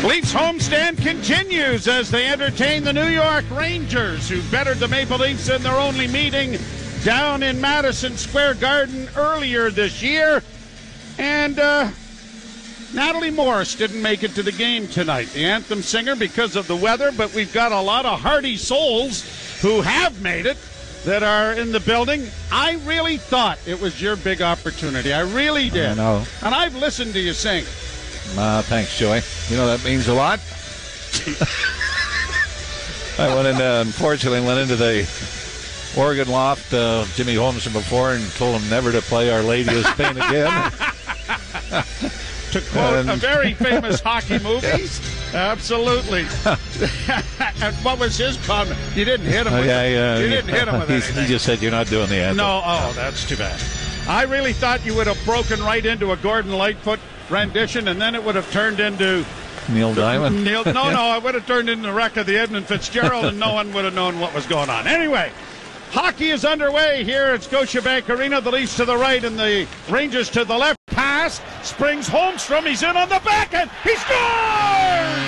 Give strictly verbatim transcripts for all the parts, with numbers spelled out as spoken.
Leafs homestand continues as they entertain the New York Rangers, who bettered the Maple Leafs in their only meeting down in Madison Square Garden earlier this year. And uh, Natalie Morris didn't make it to the game tonight, the anthem singer, because of the weather, but we've got a lot of hearty souls who have made it that are in the building. I really thought it was your big opportunity. I really did. I know. And I've listened to you sing. Uh, thanks, Joey. You know, that means a lot. I went in, uh, unfortunately, went into the Oregon loft, uh, Jimmy Holmesson before, and told him never to play Our Lady of Spain again. To quote and, a very famous hockey movie. Yes. Absolutely. And what was his comment? You didn't hit him with uh, yeah, yeah, You didn't hit him with anything. He just said you're not doing the anthem. No, oh, that's too bad. I really thought you would have broken right into a Gordon Lightfoot rendition, and then it would have turned into Neil Diamond. Neil, no, no, I would have turned into the wreck of the Edmund Fitzgerald, and no one would have known what was going on. Anyway, hockey is underway here at Scotiabank Arena. The Leafs to the right and the Rangers to the left. Pass, springs Holmstrom. He's in on the backhand. He scores!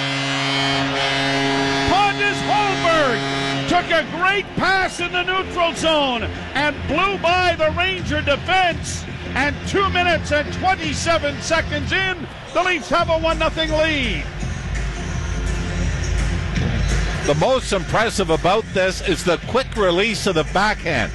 Pontus Holmberg took a great pass in the neutral zone and blew by the Ranger defense. And two minutes and twenty-seven seconds in, the Leafs have a one nothing lead. The most impressive about this is the quick release of the backhand.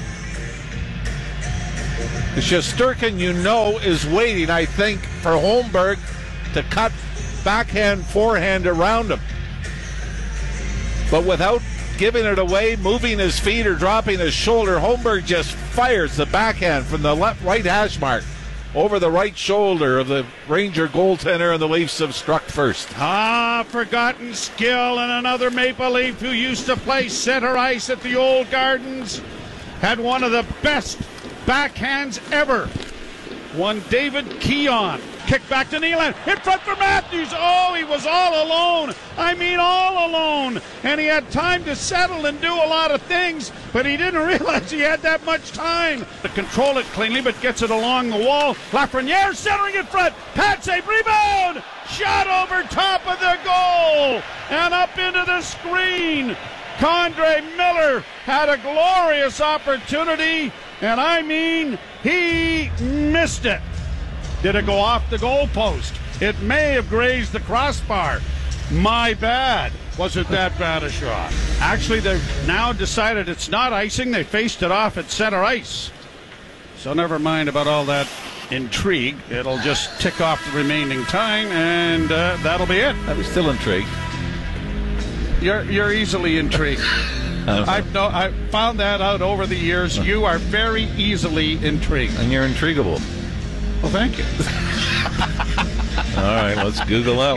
Shesterkin, you know, is waiting, I think, for Holmberg to cut backhand, forehand around him. But without giving it away, moving his feet or dropping his shoulder, Holmberg just fires the backhand from the left right hash mark over the right shoulder of the Ranger goaltender, and the Leafs have struck first. Ah, forgotten skill, and another Maple Leaf who used to play center ice at the old Gardens had one of the best backhands ever. One David Keon. Kick back to Nylander. In front for Matthews. Oh, he was all alone. I mean, all alone. And he had time to settle and do a lot of things, but he didn't realize he had that much time to control it cleanly, but gets it along the wall. Lafreniere centering in front. Pad save. Rebound. Shot over top of the goal and up into the screen. Condre Miller had a glorious opportunity, and I mean, he missed it. Did it go off the goalpost? It may have grazed the crossbar. My bad. Wasn't that bad a shot? Actually, they've now decided it's not icing. They faced it off at center ice. So never mind about all that intrigue. It'll just tick off the remaining time, and uh, that'll be it. I was still intrigued. You're you're easily intrigued. I've no, I found that out over the years. You are very easily intrigued. And you're intriguable. Well, thank you. All right, let's Google that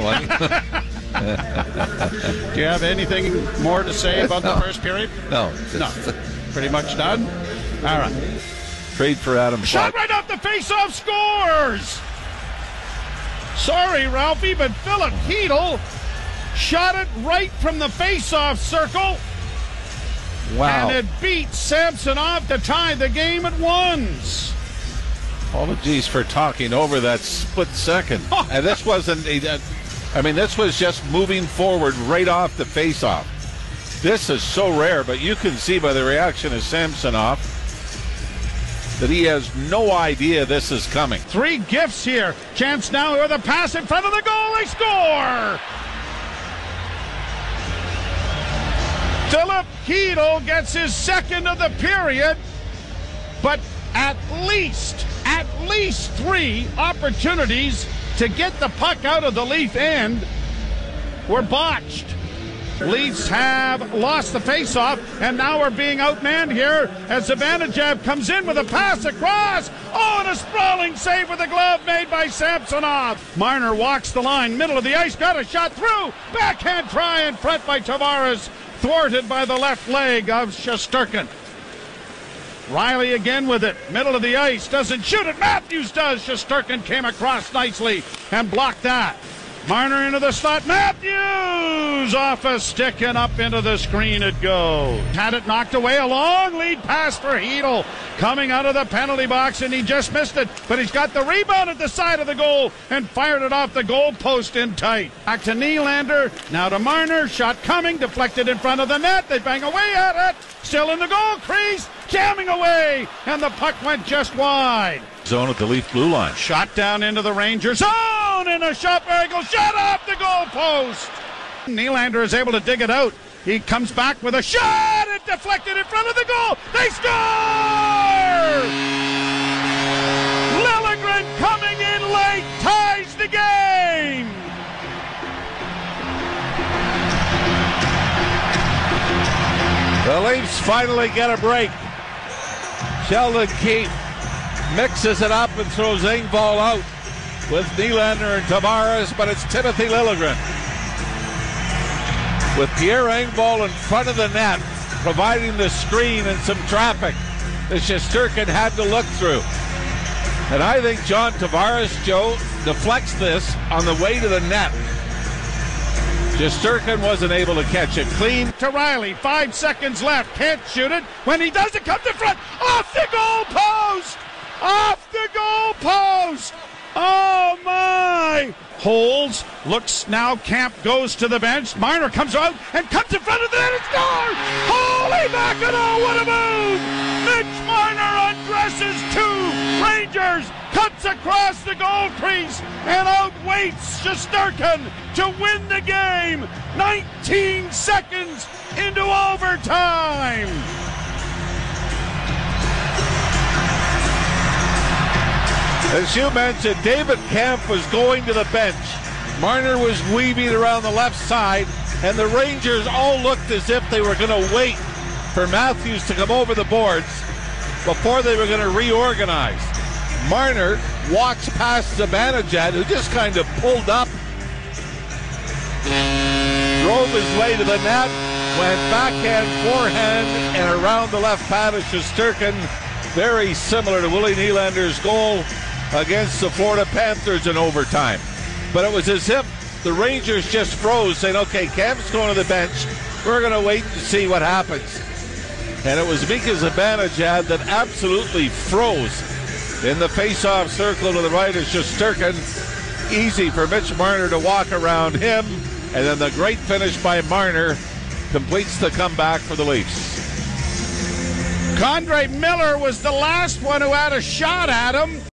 one. Do you have anything more to say about no. the first period? No. No. Pretty much done? All right. Trade for Adam Shot Clark. right off the face-off, scores! Sorry, Ralphie, but Philip Hedl shot it right from the face-off circle. Wow. And it beat Samsonov to tie the game at ones. Apologies for talking over that split second. And this wasn't, a, I mean, this was just moving forward right off the face-off. This is so rare, but you can see by the reaction of Samsonov that he has no idea this is coming. Three gifts here. Chance now with a pass in front of the goal. They score! Philip Hedl gets his second of the period, but at least, at least three opportunities to get the puck out of the Leaf end were botched. Leafs have lost the faceoff, and now we're being outmanned here as Zibanejad comes in with a pass across. Oh, and a sprawling save with a glove made by Samsonov. Marner walks the line, middle of the ice, got a shot through. Backhand try in front by Tavares, thwarted by the left leg of Shesterkin. Riley again with it, middle of the ice, doesn't shoot it. Matthews does. Shesterkin came across nicely and blocked that. Marner into the slot. Matthews off a stick and up into the screen it goes. Had it knocked away. A long lead pass for Hedel coming out of the penalty box, and he just missed it. But he's got the rebound at the side of the goal and fired it off the goal post in tight. Back to Nylander. Now to Marner. Shot coming. Deflected in front of the net. They bang away at it. Still in the goal crease. Jamming away. And the puck went just wide. Zone at the Leaf blue line. Shot down into the Rangers zone, and a shot angle shot off the goal post. Nylander is able to dig it out. He comes back with a shot. It deflected in front of the goal. They score! Liljegren coming in late ties the game. The Leafs finally get a break. Sheldon Keefe mixes it up and throws Engvall out with Nylander and Tavares, but it's Timothy Liljegren with Pierre Engvall in front of the net, providing the screen and some traffic that Shesterkin had to look through. And I think John Tavares, Joe, deflects this on the way to the net. Shesterkin wasn't able to catch it clean. To Riley, five seconds left, can't shoot it. When he does, it comes in front, off the goal post! Off the goal post! Oh my! Holds, looks now, Camp goes to the bench. Marner comes out and comes in front of the net and scores! Holy mackerel, what a move! Mitch Marner undresses two Rangers, cuts across the goal crease, and outweights Shesterkin to win the game. nineteen seconds into overtime. As you mentioned, David Kampf was going to the bench. Marner was weaving around the left side, and the Rangers all looked as if they were going to wait for Matthews to come over the boards before they were going to reorganize. Marner walks past Zibanejad, who just kind of pulled up, drove his way to the net, went backhand, forehand, and around the left pad of Shesterkin. Very similar to Willie Nylander's goal against the Florida Panthers in overtime. But it was as if the Rangers just froze, saying, okay, Camp's going to the bench. We're going to wait and see what happens. And it was Mika Zibanejad that absolutely froze in the face-off circle to the right of Shesterkin. Easy for Mitch Marner to walk around him. And then the great finish by Marner completes the comeback for the Leafs. Condre Miller was the last one who had a shot at him.